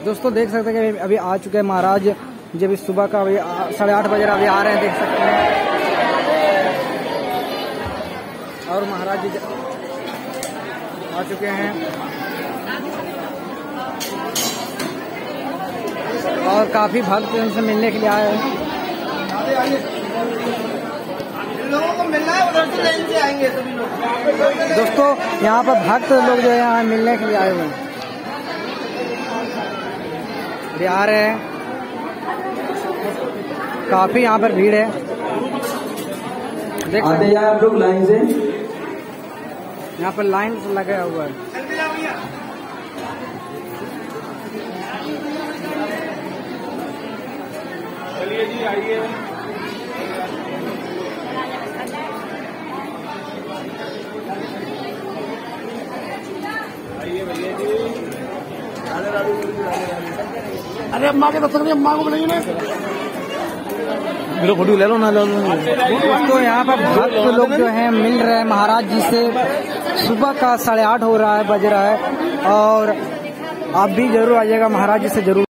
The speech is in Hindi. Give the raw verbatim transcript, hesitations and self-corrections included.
दोस्तों देख सकते हैं कि अभी आ चुके हैं महाराज, जब इस सुबह का अभी साढ़े आठ बजे अभी आ रहे हैं, देख सकते हैं। और महाराज जी आ चुके हैं और काफी भक्त उनसे मिलने के लिए आए हैं। लोगों को मिलना है, उधर से लाइन से आएंगे सभी लोग। दोस्तों यहाँ पर भक्त लोग जो है यहाँ मिलने के लिए आए हुए हैं, ये आ रहे हैं। काफी यहाँ पर भीड़ है, देख आते हैं आप लोग लाइन से। यहाँ पर लाइन लगा हुआ है। चलिए जी आइए। आइए भैया जी। अरे अम्मा के दफ्तर में अम्मा को बुलाइए ना, मेरे फोटो ले लो ना, लो दोस्तों यहाँ पर भक्त लोग जो हैं मिल रहे हैं महाराज जी से। सुबह का साढ़े आठ हो रहा है, बज रहा है, और आप भी जरूर आइएगा महाराज जी से जरूर।